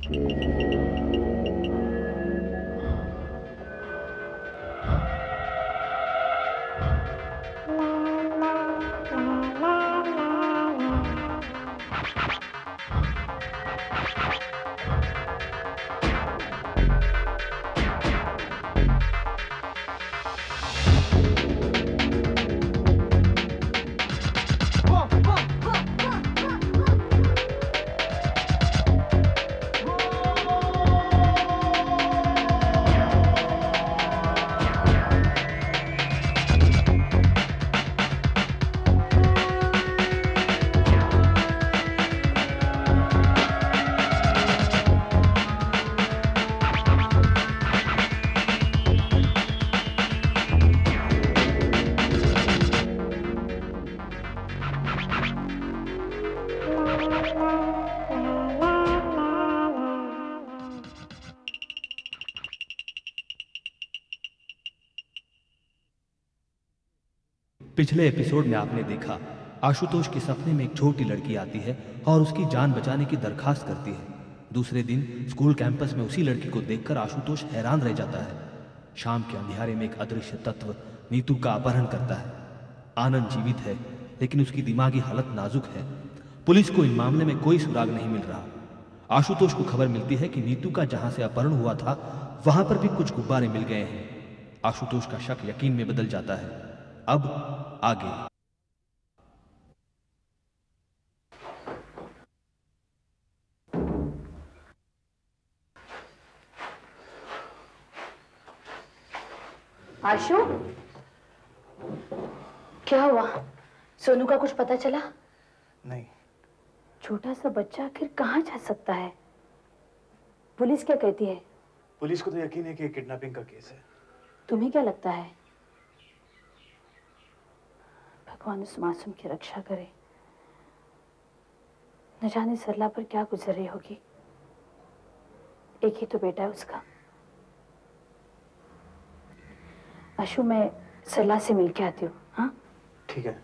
पिछले एपिसोड में आपने देखा आशुतोष के सपने में एक छोटी लड़की आती है और उसकी जान बचाने की दरखास्त करती है। दूसरे दिन स्कूल कैंपस में उसी लड़की को देखकर आशुतोष हैरान रह जाता है। शाम के अंधियारे में एक अदृश्य तत्व नीतू का अपहरण करता है। आनंद जीवित है लेकिन उसकी दिमागी हालत नाजुक है। पुलिस को इन मामले में कोई सुराग नहीं मिल रहा। आशुतोष को खबर मिलती है कि नीतू का जहां से अपहरण हुआ था वहां पर भी कुछ गुब्बारे मिल गए हैं। आशुतोष का शक यकीन में बदल जाता है। अब आगे। आशु, क्या हुआ? सोनू का कुछ पता चला? नहीं। छोटा सा बच्चा आखिर कहाँ जा सकता है? पुलिस क्या कहती है? पुलिस को तो यकीन है कि किडनैपिंग का केस है। तुम्हें क्या लगता है? भगवान उस मासूम की रक्षा करे। न जाने सरला पर क्या गुजर रही होगी। एक ही तो बेटा है उसका। आशु, मैं सरला से मिल के आती हूँ। हाँ, ठीक है।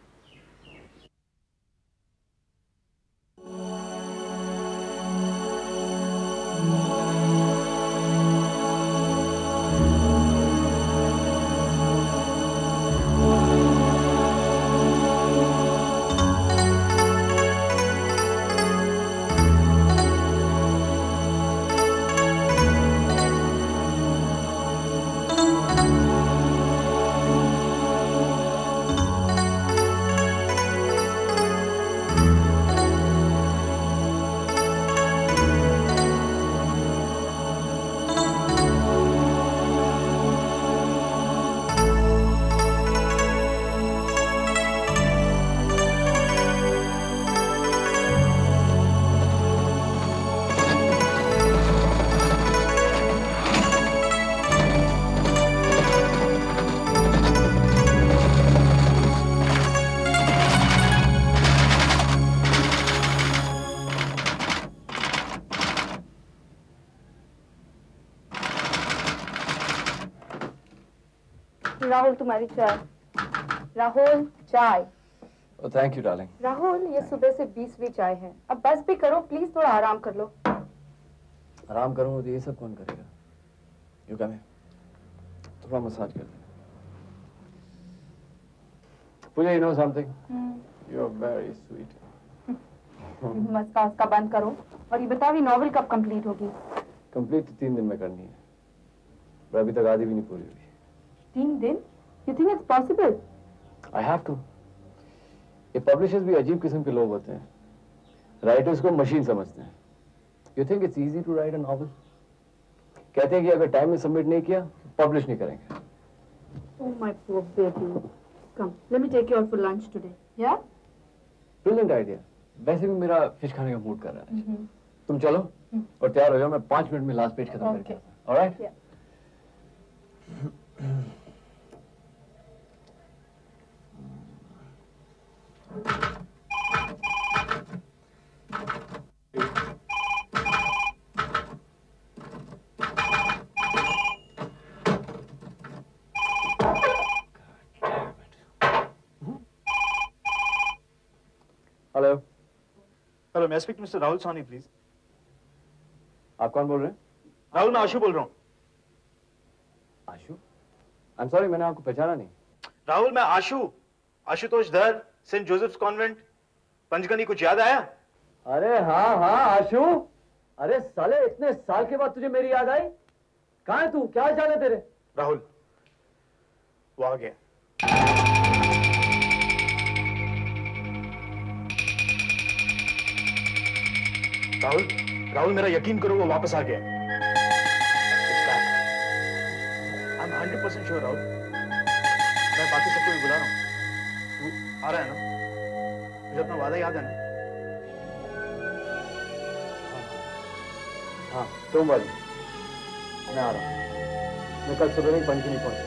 राहुल, तुम्हारी चाय। राहुल, चाय। Thank you darling. राहुल, ये सुबह से 20वीं चाय है। अब बस भी करो प्लीज, थोड़ा आराम कर लो। आराम करूंगा तो ये सब कौन करेगा? यू कम हियर, थोड़ा मसाज कर दे। Pooja, you know something, you are very sweet. मस्का उसका बंद करो और ये बताओ, नॉवेल कब कंप्लीट होगी? कंप्लीट तो 3 दिन में करनी है, पर अभी तक आधी भी नहीं पूरी हुई। 3 दिन? You think it's possible? I have to. ये पब्लिशर्स भी अजीब किस्म के लोग होते हैं। राइटर्स को मशीन समझते हैं। You think it's easy to write a novel? कहते हैं कि अगर टाइम में सबमिट नहीं किया पब्लिश नहीं करेंगे। Oh my poor baby. Come, let me take you out for lunch today. Yeah? Brilliant idea. वैसे भी मेरा फिश खाने का मूड कर रहा है। तुम चलो और तैयार हो जाओ, मैं 5 मिनट में लास्ट पेज खत्म करके आता हूं। All right? Yeah. Hello. Hello, may I speak to Mr. Rahul Sani, please? आप कौन बोल रहे हैं? राहुल, मैं आशु बोल रहा हूँ। आशु? आई एम सॉरी, मैंने आपको पहचाना नहीं। राहुल, मैं आशु, आशुतोष धर, सेंट जोसेफ्स कॉन्वेंट, पंचगनी। कुछ याद आया? अरे हाँ हाँ आशु, अरे साले इतने साल के बाद तुझे मेरी याद आई? कहाँ है तू? क्या हाल है तेरे? राहुल, वो आ गया। राहुल, राहुल मेरा यकीन करो, वो वापस आ गया। I am 100% sure Rahul. मैं बाकी सबको भी बुला रहा हूँ। तू आ रहा है ना? मुझे अपना वादा याद है ना? हाँ, तुम वाली। मैं आ रहा हूँ। मैं कल सुबह ही Panchgani पहुंचूंगा।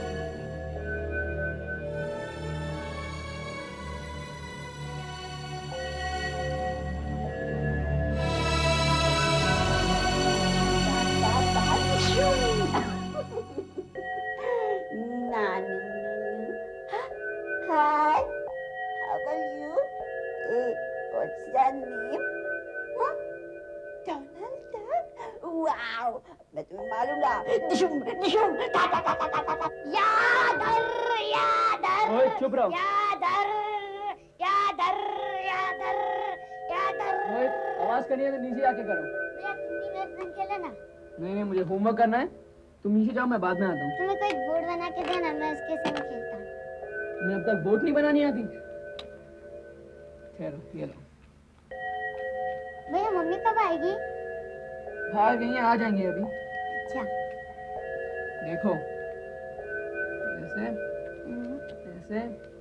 Hi, how are you? Hey, what's your name? Huh? Donald Duck? Wow! मैं तुम्हें मालूम ना? डिशुम, डिशुम, टा टा टा टा टा टा। यादर, यादर। ओए चुप रहो। यादर, यादर, यादर, यादर। ओए आवाज करनी है तो नीचे आके करो। भैया तुम भी मेरे संग खेलो ना। नहीं, मुझे होमवर्क करना है। तुम नीचे जाओ, मैं बाद में आता हूँ। तुम्हें कोई बोर्ड बना के देना, मैं उसके संग खेलता हूँ। तुम्हें अब तक बोट नहीं बनानी आती? ठहरो, ये लो। भैया मम्मी कब आएगी? बाहर गई हैं, आ जाएंगे अभी। अच्छा। देखो, ऐसे, ऐसे,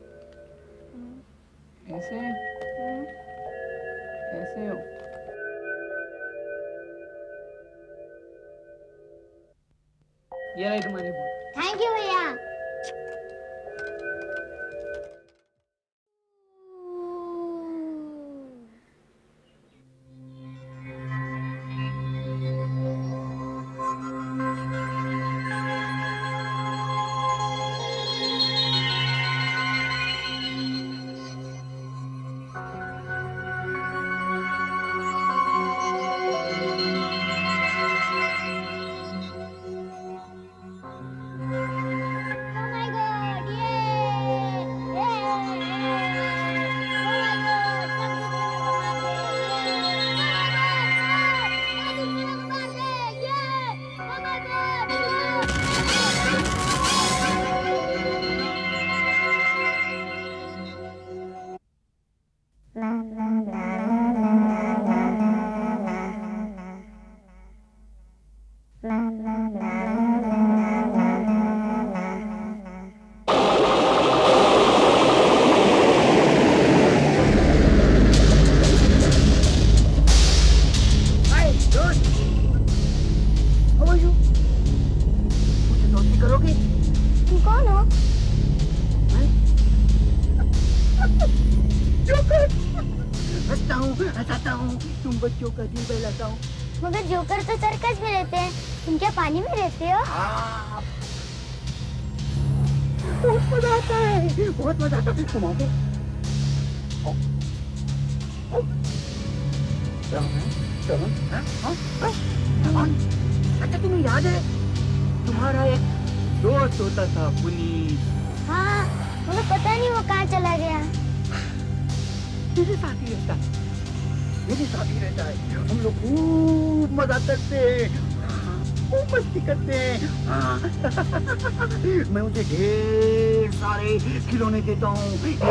ऐसे, ऐसे हो। ये रही तुम्हारी बोट। थैंक यू भैया। मगर जोकर तो सर्कस में रहते हैं, तुम क्या पानी में रहते हो? बहुत मजा आता है, बहुत मजा आता है। तुम आओगे? अच्छा तुम्हें याद है तुम्हारा एक दोस्त होता था पुनीत? हाँ, मुझे पता नहीं वो कहाँ चला गया। मेरे साथ ही रहता है, मेरे साथ ही रहता है। हम लोग खूब मजा करते हैं, खूब मस्ती करते हैं। मैं उसे ढेर सारे खिलौने देता हूँ।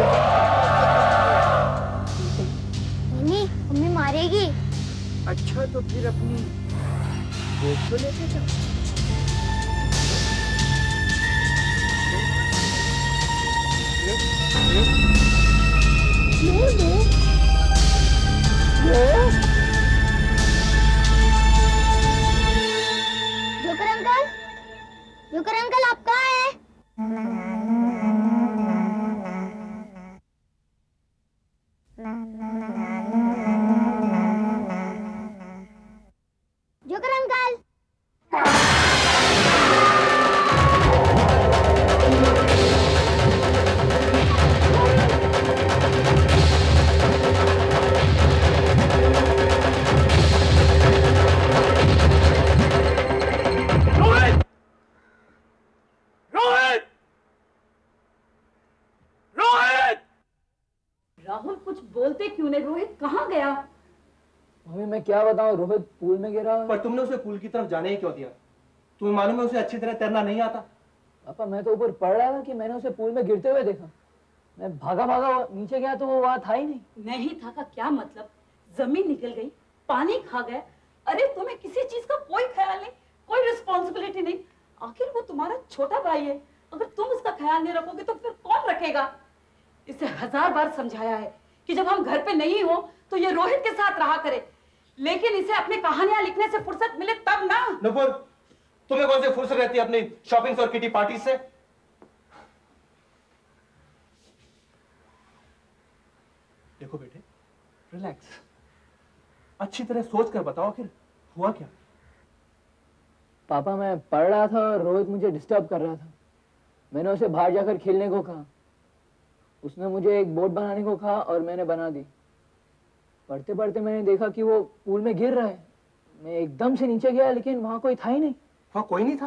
मम्मी, मम्मी मारेगी। अच्छा तो फिर अपनी दोस्त को लेके जाओ। जोकर अंकल, जोकर अंकल आप कहाँ हैं? Joker uncle. रोहित कहाँ गया? मम्मी मैं क्या बताऊं, रोहित पूल में गिरा। पर तुमने उसे पूल की तरफ जाने ही क्यों दिया? तुम्हें मालूम है उसे अच्छी तरह तैरना नहीं आता। पापा मैं तो ऊपर पढ़ रहा था कि मैंने उसे पूल में गिरते हुए देखा। मैं भागा भागा नीचे गया तो वो वहां था ही नहीं। नहीं था का क्या मतलब? जमीन निकल गई, पानी खा गए। अरे तुम्हें किसी चीज का कोई ख्याल नहीं, कोई रिस्पॉन्सिबिलिटी नहीं। आखिर वो तुम्हारा छोटा भाई है, अगर तुम उसका ख्याल नहीं रखोगे तो फिर कौन रखेगा? इसे 1000 बार समझाया है कि जब हम घर पे नहीं हो तो ये रोहित के साथ रहा करे, लेकिन इसे अपनी कहानियां लिखने से फुर्सत मिले तब ना। नुपुर, तुम्हें कौन सी फुर्सत रहती है अपनी शॉपिंग और किटी पार्टी से? देखो बेटे, रिलैक्स, अच्छी तरह सोच कर बताओ आखिर हुआ क्या? पापा मैं पढ़ रहा था और रोहित मुझे डिस्टर्ब कर रहा था। मैंने उसे बाहर जाकर खेलने को कहा। उसने मुझे एक बोट बनाने को कहा और मैंने बना दी। पढ़ते पढ़ते मैंने देखा कि वो पूल में गिर रहा है। मैं एकदम से नीचे गया लेकिन वहां कोई था ही नहीं। वहां कोई नहीं था?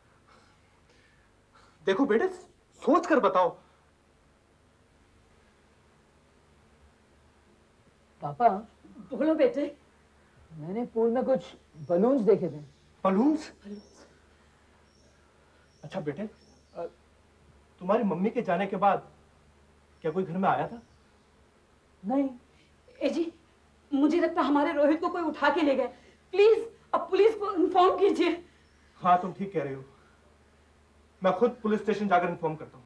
देखो बेटे, सोच कर बताओ। पापा बोलो बेटे। मैंने पूल में कुछ बलून्स देखे थे। बलून्स? अच्छा बेटे, तुम्हारी मम्मी के जाने के बाद क्या कोई घर में आया था? नहीं। ए जी, मुझे लगता हमारे रोहित को कोई उठा के ले गए। प्लीज अब पुलिस को इन्फॉर्म कीजिए। हाँ तुम ठीक कह रही हो, मैं खुद पुलिस स्टेशन जाकर इन्फॉर्म करता हूँ।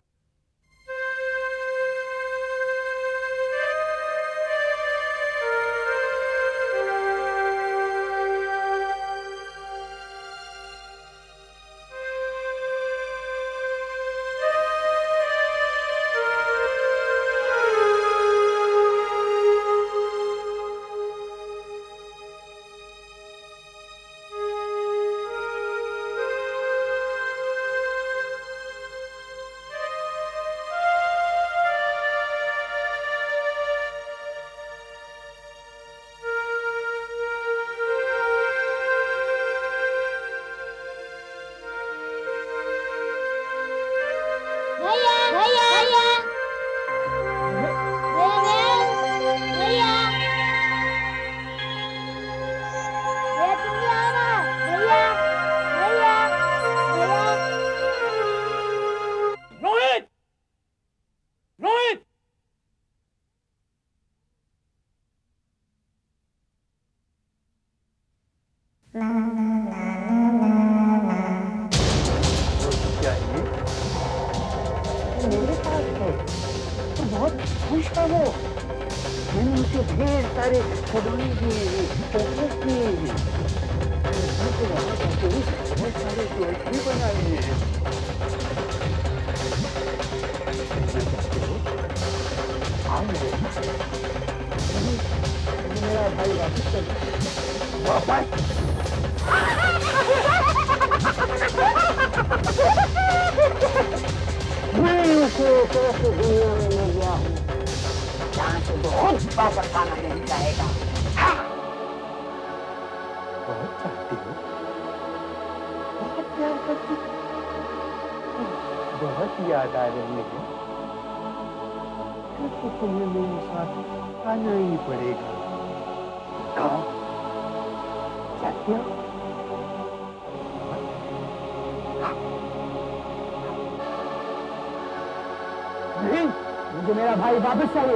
मुझे मेरा भाई वापस चाहिए।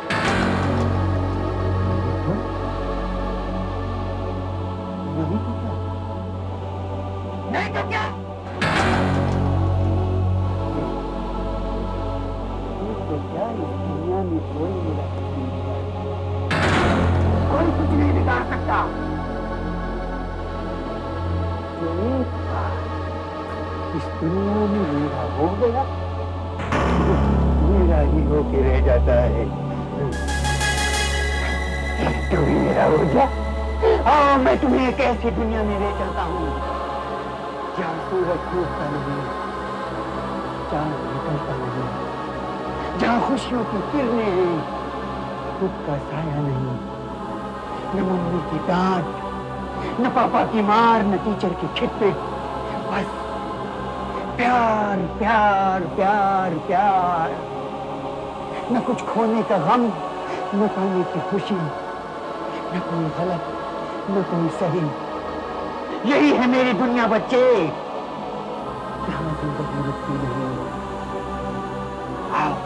नहीं तो क्या? तो क्या इस दुनिया में कोई मेरा कोई कुछ नहीं बिगाड़ सकता। इस दुनिया में मेरा हो गया, मेरा ही होके रह जाता है। तू भी मेरा हो जा। आओ मैं तुम्हें एक ऐसी दुनिया में ले चलता हूँ जहाँ सूरज डूबता नहीं, चांद निकलता नहीं, जहाँ खुशियों की किरणें हैं, दुख का साया नहीं, न मम्मी की डांट, न पापा की मार, न टीचर की खिटपिट, बस प्यार प्यार प्यार प्यार। न कुछ खोने का गम, न पाने की खुशी। न कोई गलत न कोई सही। यही है मेरी दुनिया बच्चे, जहां जिंदगी रुकती नहीं। आओ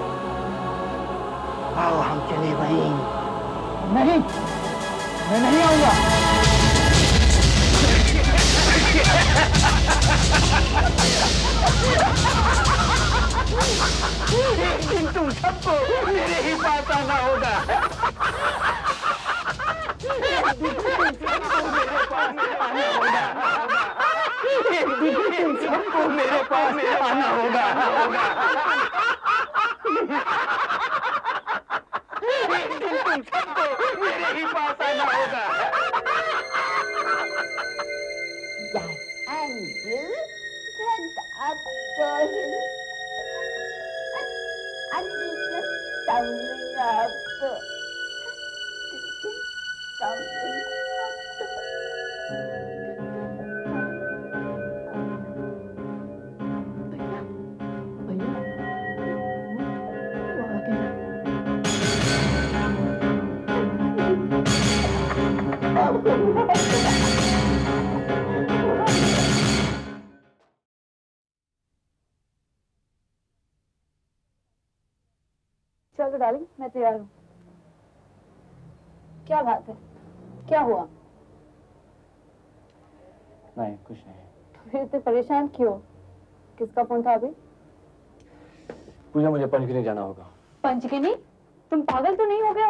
आओ हम चले वहीं। नहीं, मैं नहीं आऊंगा। एक दिन तुम सबको मेरे ही पास आना होगा। एक दिन तुम सबको मेरे पास आना होगा। एक दिन तुम सबको मेरे पास आना होगा। एक दिन तुम सबको मेरे ही पास आना होगा। Angel went up the hill and began tumbling up. Tumbling चलो डार्लिंग, मैं तैयार हूँ। क्या बात है, क्या हुआ? नहीं, कुछ नहीं। तो फिर इतने परेशान क्यों? किसका फोन था अभी? पूजा, मुझे पंचगनी जाना होगा। पंचगनी? तुम पागल तो नहीं हो गया?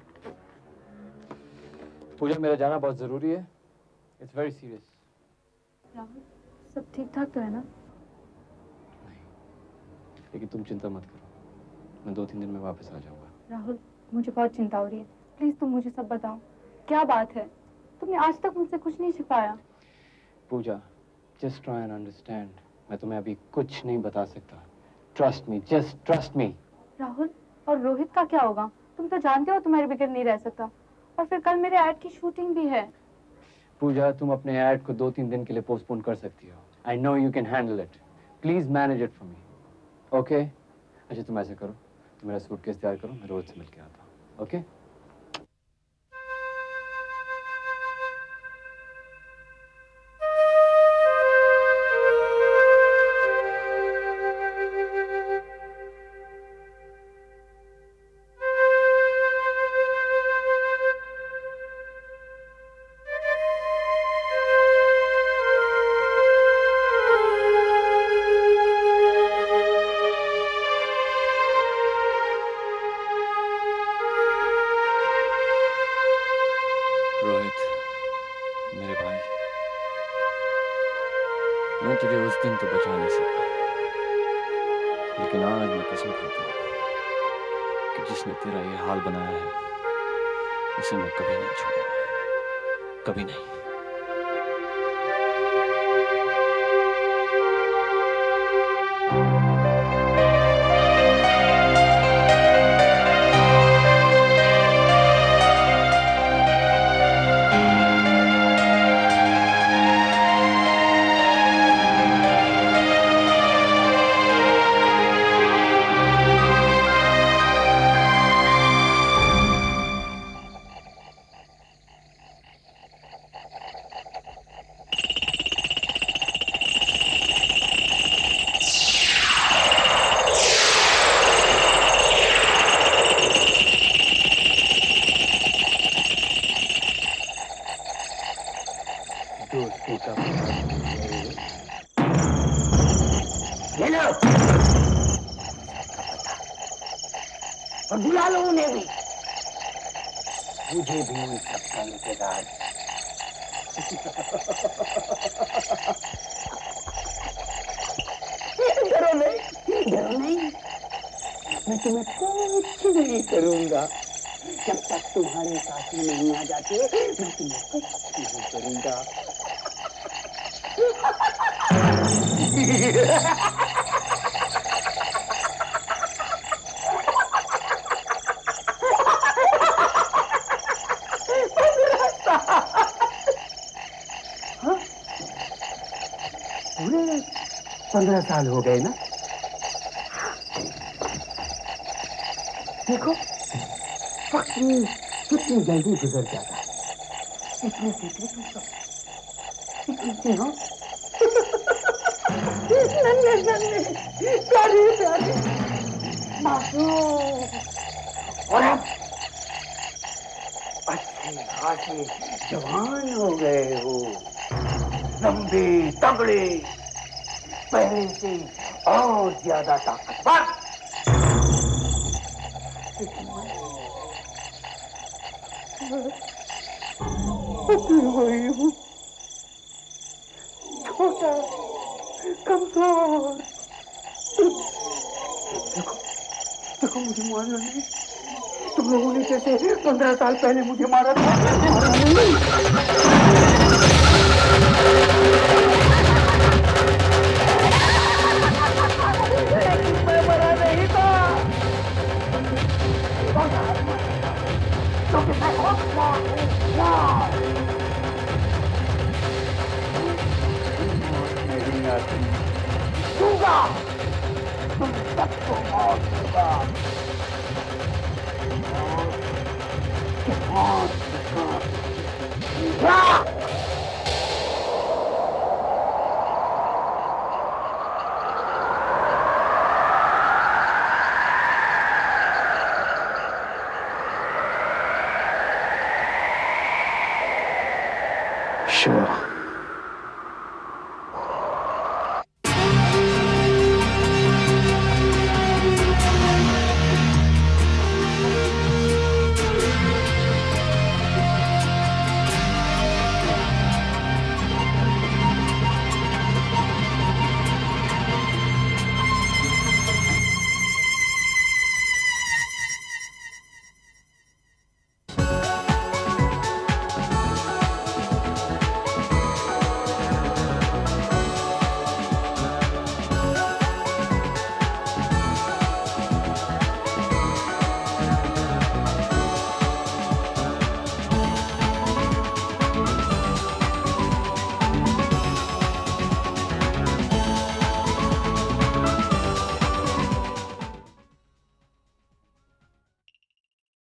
पूजा, मेरा जाना बहुत जरूरी है। It's very serious. राहुल, सब ठीक ठाक तो है ना? नहीं, लेकिन तुम चिंता मत करो, मैं 2-3 दिन में वापस आ जाऊंगा। राहुल, मुझे बहुत चिंता हो रही है। प्लीज तुम मुझे सब बताओ, क्या बात है? तुमने आज तक मुझसे कुछ नहीं छिपाया। Pooja, just try and understand. मैं तुम्हें अभी कुछ नहीं बता सकता। Trust me, just trust me. Rahul, और रोहित का क्या होगा? तुम तो जानते हो तुम्हारे बगैर नहीं रह सकता। और फिर कल मेरे ऐड की शूटिंग भी है। पूजा, तुम अपने ऐड को 2-3 दिन के लिए पोस्टपोन कर सकती हो। I know you can handle it. Please manage it for me, okay? अच्छा, तुम ऐसे करो, तुम मेरा सूटकेस तैयार करो, मैं रोहित से मिलके आता हूँ, ओके? और बुला लो उन्हें भी, मुझे भी उन सबका इंतजार। डरो नहीं, डरो नहीं, मैं तुम्हें कुछ नहीं करूंगा। जब तक तुम्हारे साथी नहीं आ जाते मैं तुम्हें कुछ नहीं करूंगा। पूरे 15 साल हो गए ना। देखो वक्त कितनी जल्दी गुजर जाता है। इतने सीधे तुम सब, इतने हो नन्हे प्यारी प्यारी मासूम, और अब अच्छे खासे जवान हो गए हो, लंबे तगड़े, पहले से और ज्यादा ताकतवर। वही हूँ, छोटा, कमजोर। देखो देखो मुझे मारना नहीं, तुम लोगों ने जैसे 15 साल पहले मुझे मारा था, मारना नहीं। मैं मरा नहीं था, क्योंकि मैं बहुत स्मार्ट हूँ, स्मार्ट। नहीं आती, दूंगा, तुम सबको मौत दूंगा। Shiva.